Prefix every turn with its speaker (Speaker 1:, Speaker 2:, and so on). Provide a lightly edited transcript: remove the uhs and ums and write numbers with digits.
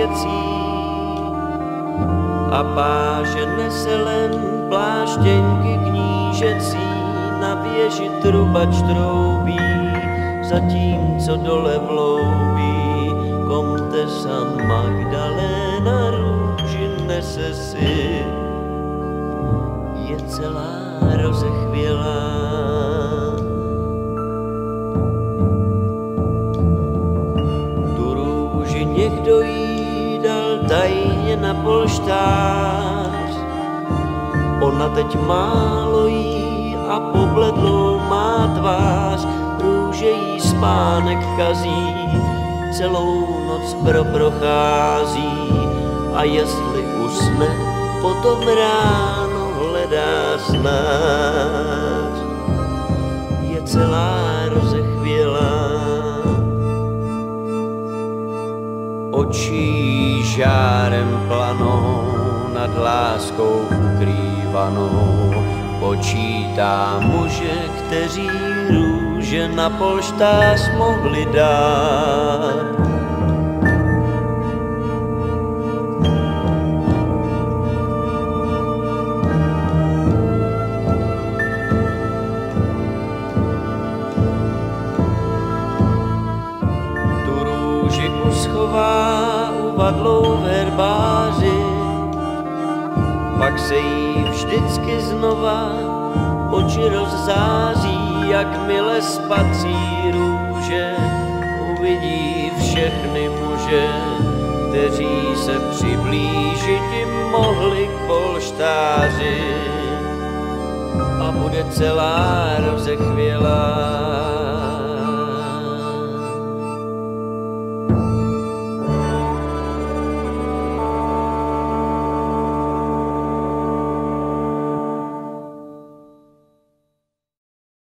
Speaker 1: svěcí a páže nese len pláštěnky knížecí, na věži trubač troubí, zatímco dole vloubí komtesa Magdalena růži nese si, je celá rozechvělá. Tu růži někdo jí dal tajně na polštář, ona teď málo jí a pobledlou má tvář, růže jí spánek kazí, celou noc prochází a jestli usne, potom ráno hledá snář, je celá rozechvělá. Očí žárem planou, nad láskou ukrývanou, počítá muže, kteří růže na polštář mohli dát. Tu růži uschová uvadlou v herbáři, pak se jí vždycky znova oči rozzáří, jakmile spatří růže, uvidí všechny muže, kteří se přiblížit jim mohli k polštáři a bude celá rozechvělá.